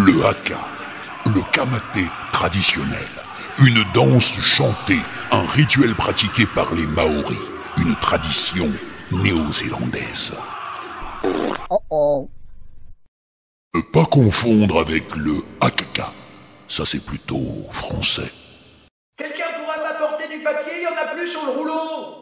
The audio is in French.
Le haka, le kamaté traditionnel, une danse chantée, un rituel pratiqué par les Maoris, une tradition néo-zélandaise. Oh oh. Ne pas confondre avec le hakaka, ça c'est plutôt français. Quelqu'un pourra m'apporter du papier, il y en a plus sur le rouleau.